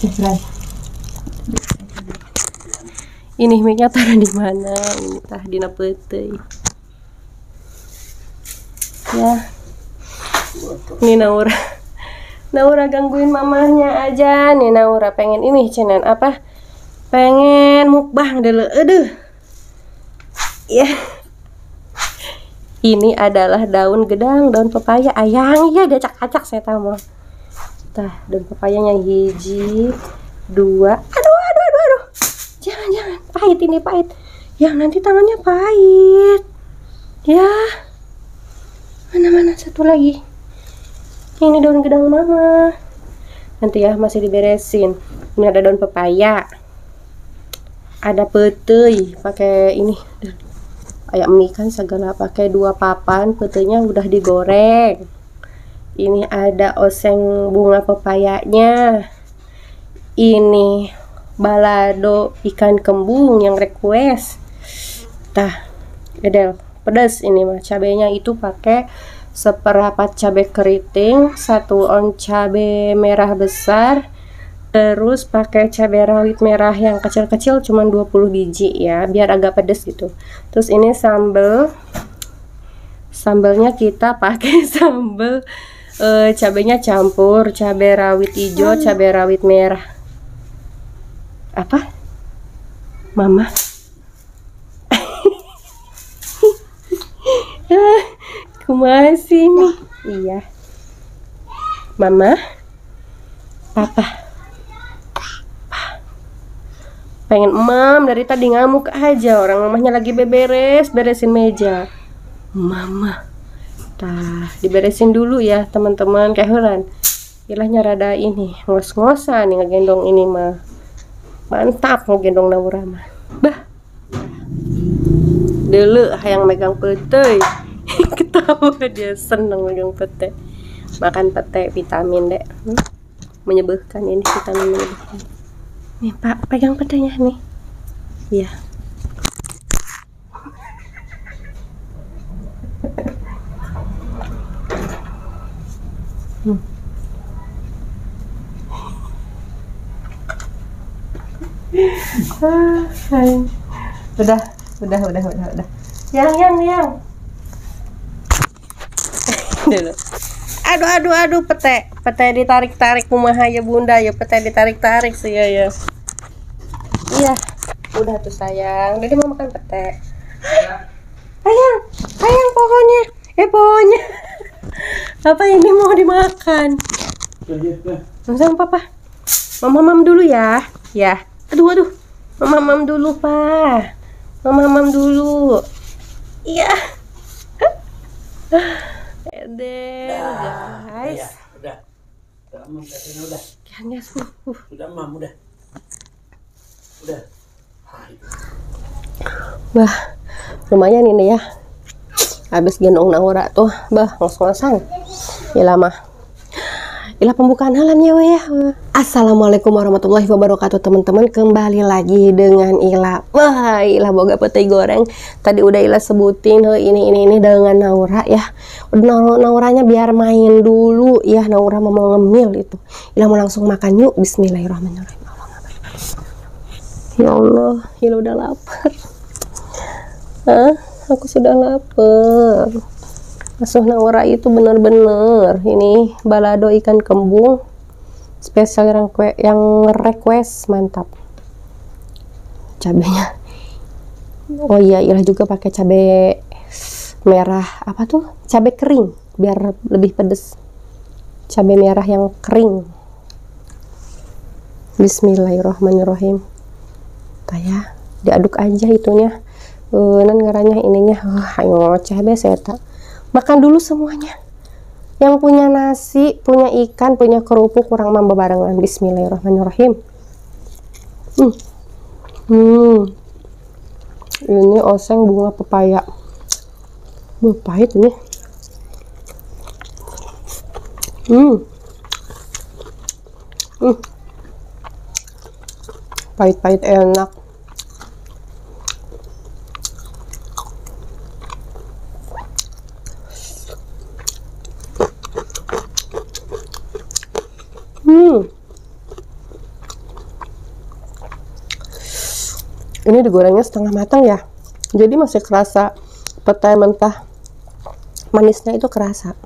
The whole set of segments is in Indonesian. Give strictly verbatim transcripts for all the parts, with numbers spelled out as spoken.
Subscribe. Ini mic-nya taruh di mana? Ini tah dina peuteuy. Ya. Ini Naura. Naura gangguin mamanya aja. Nih Naura pengen ini channel apa? Pengen mukbang dulu. Aduh. Ya. Ini adalah daun gedang, daun pepaya. Ayang ya diacak-acak saya tahu. Tah, daun pepayanya hiji, dua. Aduh, aduh, aduh, aduh. Jangan, jangan. Pahit ini pahit. Yang nanti tangannya pahit. Ya. Mana-mana satu lagi. Ini daun gedang mama. Nanti ya masih diberesin. Ini ada daun pepaya. Ada peuteuy, pakai ini. Kayak mie kan segala pakai dua papan, peuteuйnya udah digoreng. Ini ada oseng bunga pepayanya. Ini balado ikan kembung yang request. Tah, gedel pedas ini mah. Cabenya itu pakai seperempat cabai keriting, satu on cabai merah besar, terus pakai cabai rawit merah yang kecil-kecil cuman dua puluh biji ya, biar agak pedas gitu. Terus ini sambal. Sambalnya kita pakai sambal e, cabainya campur cabai rawit hijau, cabai rawit merah. Apa? Mama. Kumaha sih nih? Iya. Mama. Papa. Pengen emam dari tadi ngamuk aja. Orang mamahnya lagi beberes, beresin meja. Mama. Tah, diberesin dulu ya teman-teman. Kayak heran. Ilahnya rada ini, ngos-ngosan nih ngegendong ini mah. Mantap ngegendong Naura mah. Bah. Dulu yang megang peuteuy. Ketawa dia seneng megang pete. Makan pete vitamin deh. Hmm? Menyebutkan ini vitamin menyebutkan. Nih Pak, pegang petenya nih. Iya. Hmm. Udah, udah, udah, udah, udah. Yang, yang, yang. Dulu. Aduh, aduh, aduh, pete, pete ditarik-tarik kumaha ya bunda ya, pete ditarik-tarik sih ya, ya. Iya, udah tuh sayang. Jadi mau makan pete. Ayang, ayang pohonnya, eh pohonnya. Apa ini mau dimakan? Langsung papa. Mama mam dulu ya, ya. Aduh, aduh. Mama mam dulu pak. Mama mam dulu. Iya. Eden, guys. Ya, udah. Udah, mam, udah. Kan ya, uh, uh. Udah, mam, udah. Udah. Bah, lumayan ini ya. Habis gendong Naura tuh, bah, ngos-ngosan. Ilah mah. Ilah pembukaan halannya we ya. Assalamualaikum warahmatullahi wabarakatuh teman-teman. Kembali lagi dengan Ila. Wah, Ila boga pete goreng. Tadi udah Ila sebutin he, ini ini ini dengan Naura ya. Udah Nauranya biar main dulu ya. Naura mau ngemil itu. Ila mau langsung makan yuk. Bismillahirrahmanirrahim. Ya Allah, Ila udah lapar. Hah? Aku sudah lapar. Asuh Naura itu bener-bener ini balado ikan kembung spesial yang yang request, mantap. Cabenya, oh iya, Ilah juga pakai cabai merah apa tuh, cabai kering biar lebih pedes. Cabai merah yang kering. Bismillahirrahmanirrahim. Kayak diaduk aja itunya. Uh, nan ngaranya ininya, oh, ayo ngoceh be seta. Makan dulu semuanya. Yang punya nasi, punya ikan, punya kerupuk, kurang mamba barengan. Bismillahirrahmanirrahim. Hmm. Hmm. Ini oseng bunga pepaya. Buah pahit ini. Hmm. Hmm. Pahit-pahit enak. Hmm. Ini digorengnya setengah matang ya, jadi masih kerasa petai mentah, manisnya itu kerasa.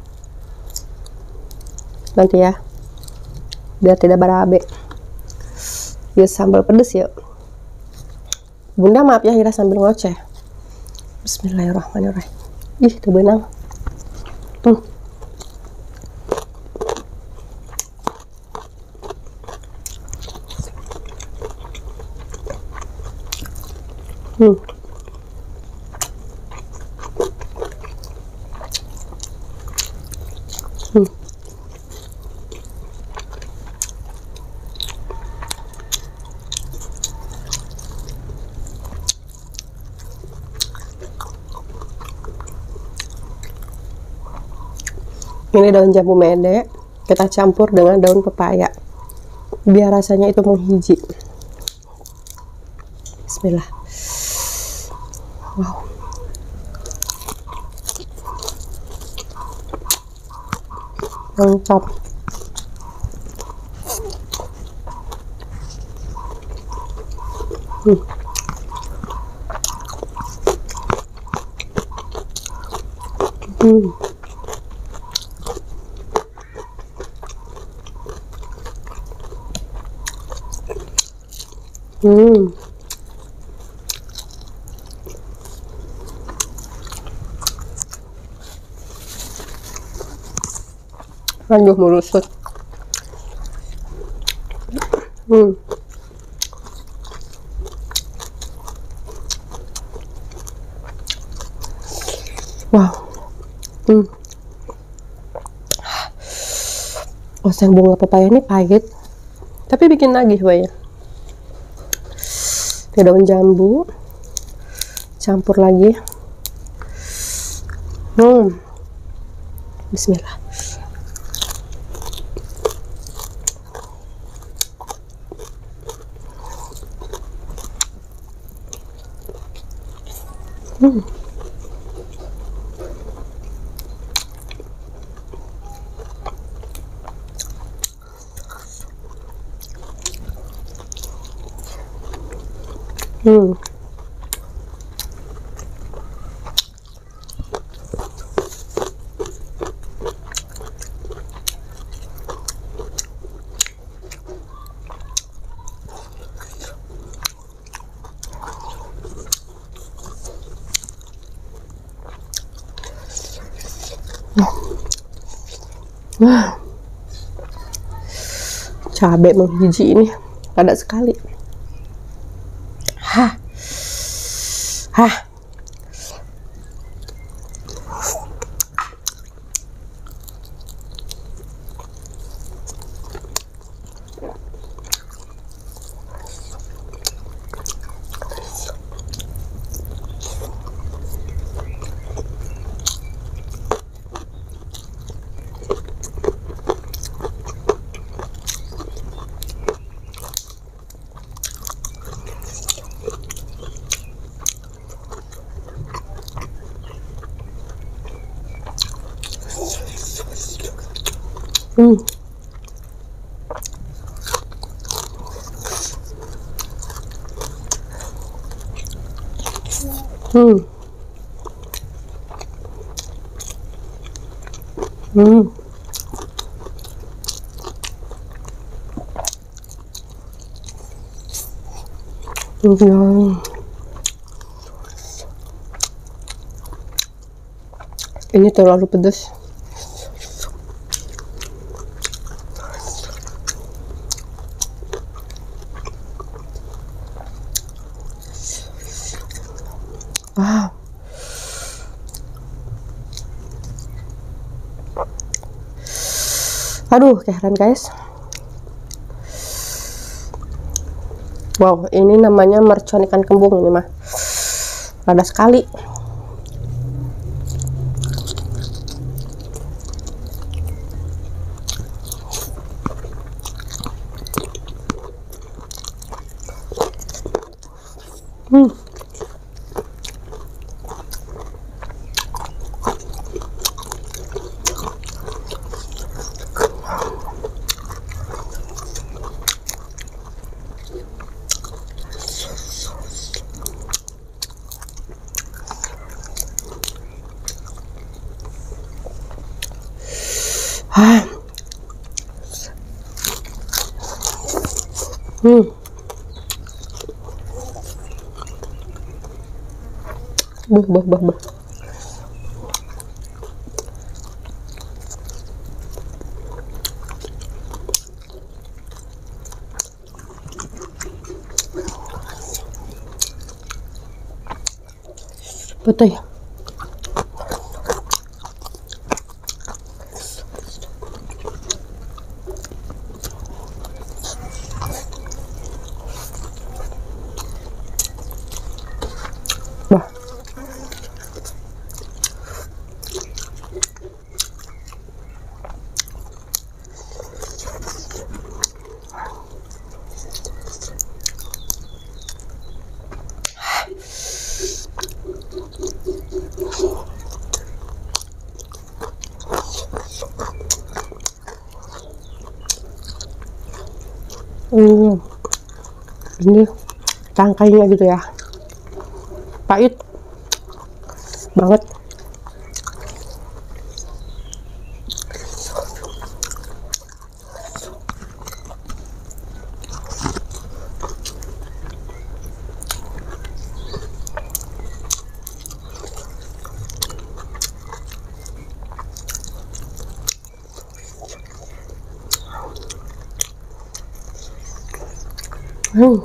Nanti ya, biar tidak berabe. Ya sambal pedes ya. Bunda maaf ya, Hira sambil ngoceh. Bismillahirrahmanirrahim. Ih, tuh benang. Hmm. Hmm. Hmm. Ini daun jambu mede kita campur dengan daun pepaya biar rasanya itu menghiji. Bismillah. Wow. Mantap. Hmm. Hmm. Hmm. Aduh, merusut. Hmm. Wow. Hmm. Oseng bunga pepaya ini pahit, tapi bikin nagih ya. Daun jambu campur lagi. Hmm. Bismillah. Hmm. Hmm. Wah, cabai menghiji ini padat sekali. Hah, hah. Hmm. Hmm. Hmm. Hmm. Ini terlalu pedas. Ah. Aduh, keren guys. Wow, ini namanya mercon ikan kembung ini mah. Padat sekali. Hmm. Ah. Hmm. Bah, bah, bah, bah. Betul ya? Bah. Hmm. Ini tangkainya gitu ya, pahit banget. Hmm.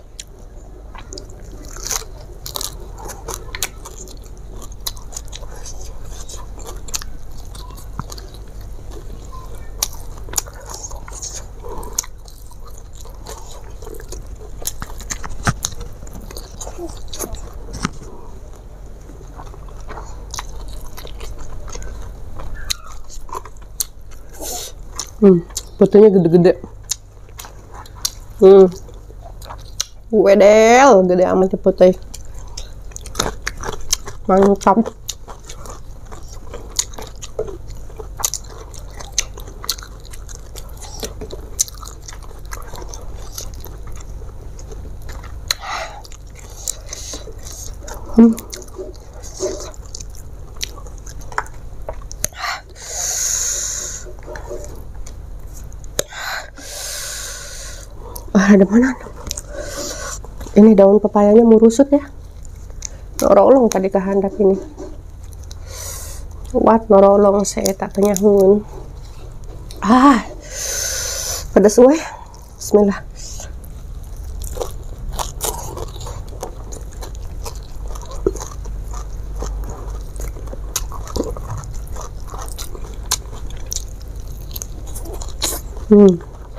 Hmm, fotonya gede-gede. Hmm. Wedel, gede amat putih. Mantap. Hmm. Ah, ada mana? Ini daun pepayanya mau rusut ya. Norolong tadi kehendak ini. Wat norolong saya tak tanya hun. Ah, pedas weh. Bismillah. Hmm.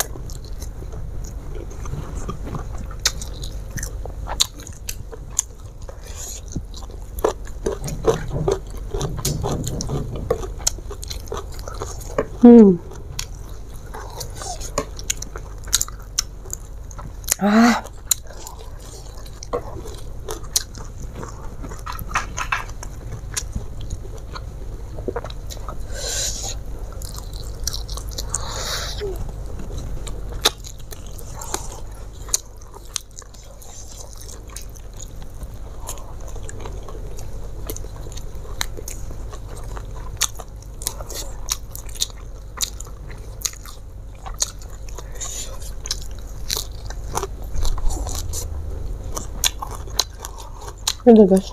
Hmm. Ah. Ini guys.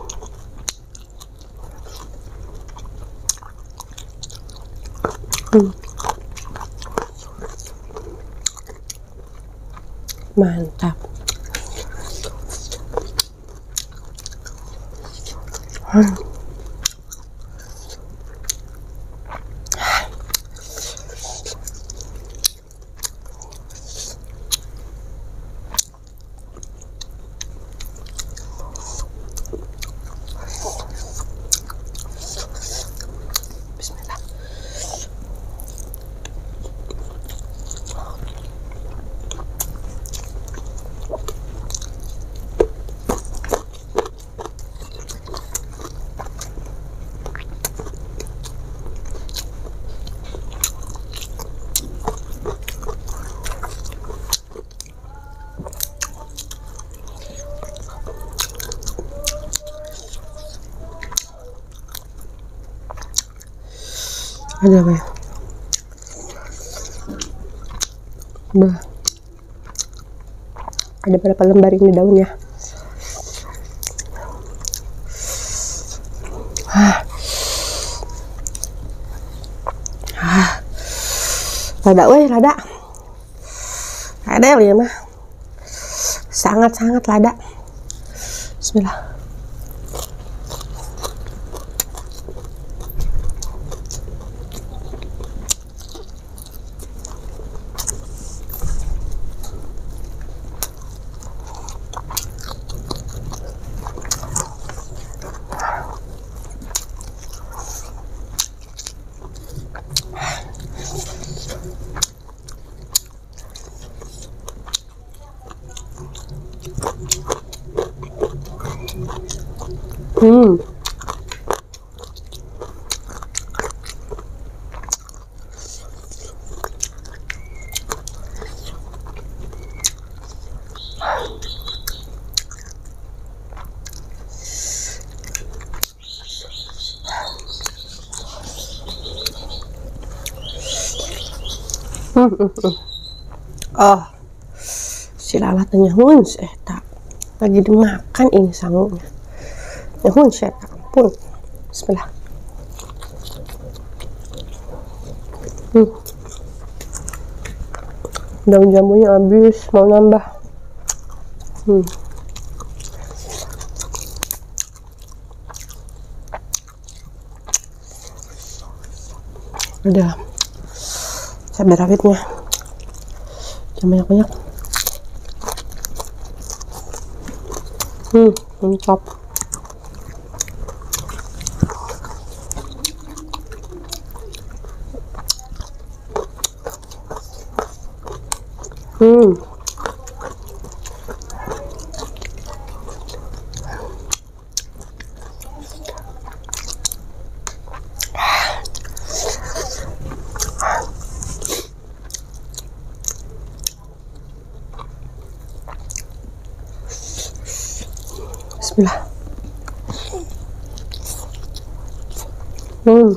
Hmm. Mantap. Hmm. Bismillah. Ada apa ya? Bah. Ada berapa lembar ini daunnya? Ah. Ah. Lada, weh, lada. Lada ya mah. Sangat-sangat lada. Bismillah. Hmm. Hmm, hmm, hmm. Oh, si lalatnya huns eta lagi dimakan ini sangunya. Nyahun saya ampun. Bismillah. Hmm. Daun jambunya habis, mau nambah. Hmm. Ada cabai rawitnya. Jangan banyak-banyak. Hmm, mantap. Hmm. Bismillah. Hmm.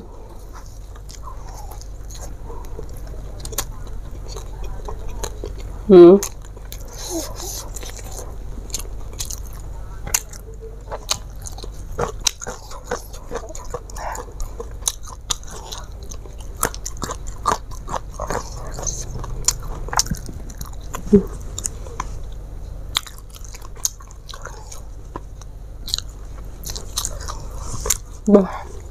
Hmm. Bah.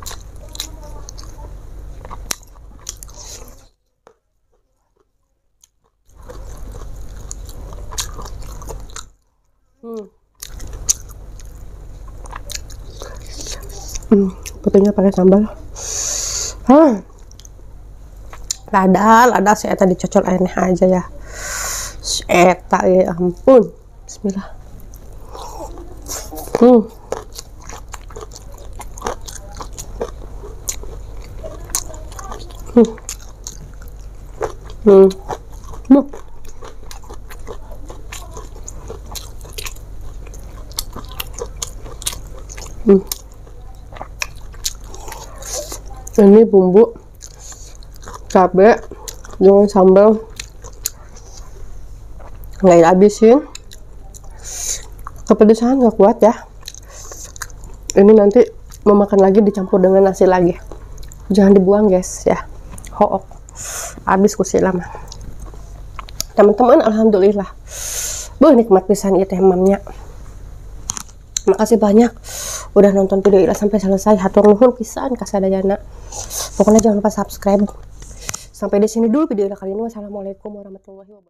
Hmm. Hmm, putihnya pakai sambal. Hah. Lada, lada saya tadi cocol aneh aja ya. Eta ya ampun. Bismillah. Hmm. Hmm. Hmm. Hmm. Hmm. Ini bumbu cabai dengan sambal nggak dihabisin, kepedesan nggak kuat ya. Ini nanti mau makan lagi dicampur dengan nasi lagi, jangan dibuang guys ya. Hook habis kusilam teman-teman. Alhamdulillah buh nikmat pisan ieu teh mamnya. Makasih banyak udah nonton video ini sampai selesai. Hatur nuhun pisan ka sadayana. Pokoknya jangan lupa subscribe. Sampai di sini dulu video kali ini. Wassalamualaikum warahmatullahi wabarakatuh.